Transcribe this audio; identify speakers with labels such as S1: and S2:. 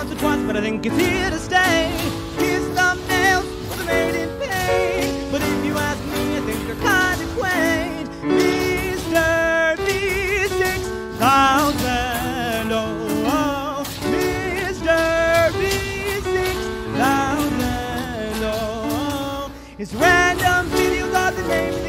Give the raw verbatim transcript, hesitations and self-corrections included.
S1: once or twice, but I think it's here to stay. His thumbnails were made in pain, but if you ask me, I think they're kind of quaint. Mister Beast six thousand, oh, oh. Mister Beast six thousand, oh, oh. His random videos are the name